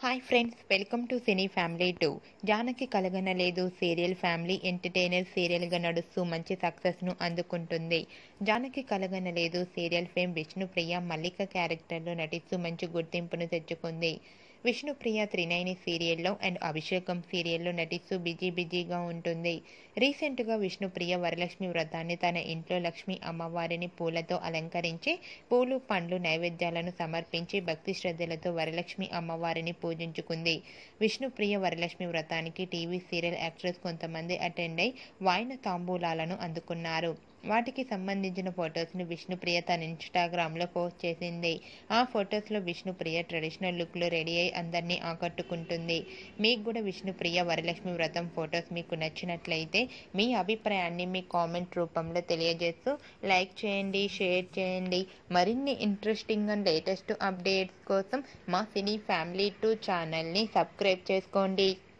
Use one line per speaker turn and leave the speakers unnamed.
Hi friends, welcome to cine family 2. Janaki Kalaganaledu serial family entertainer సీరియల్గా నడుస్తూ మంచి సక్సెస్ను అందుకుంటుంది. జానకి కలగనలేదు సీరియల్ ఫేమ్ విష్ణుప్రియ మల్లిక క్యారెక్టర్లో నటిస్తూ మంచి గుర్తింపును తెచ్చుకుంది. విష్ణుప్రియ త్రినయని సీరియల్లో అండ్ అభిషేకం సీరియల్లో నటిస్తూ బిజీగా ఉంటుంది. రీసెంట్గా విష్ణుప్రియ వరలక్ష్మి వ్రతాన్ని తన ఇంట్లో లక్ష్మీ అమ్మవారిని పూలతో అలంకరించి పూలు పండ్లు నైవేద్యాలను సమర్పించి భక్తి శ్రద్ధలతో వరలక్ష్మి అమ్మవారిని పూజించుకుంది. విష్ణుప్రియ వరలక్ష్మి వ్రతానికి టీవీ సీరియల్ యాక్ట్రెస్ కొంతమంది అటెండ్ అయి వాయిన తాంబూలాలను అందుకున్నారు. వాటికి సంబంధించిన ఫొటోస్ను విష్ణుప్రియ తన ఇన్స్టాగ్రామ్లో పోస్ట్ చేసింది. ఆ ఫొటోస్లో విష్ణుప్రియ ట్రెడిషనల్ లుక్లో రెడీ అయి అందరినీ ఆకట్టుకుంటుంది. మీకు కూడా విష్ణుప్రియ వరలక్ష్మి వ్రతం ఫొటోస్ మీకు నచ్చినట్లయితే మీ అభిప్రాయాన్ని మీ కామెంట్ రూపంలో తెలియజేస్తూ లైక్ చేయండి, షేర్ చేయండి. మరిన్ని ఇంట్రెస్టింగ్ అండ్ లేటెస్ట్ అప్డేట్స్ కోసం మా సినీ ఫ్యామిలీ 2 ఛానల్ని సబ్స్క్రైబ్ చేసుకోండి.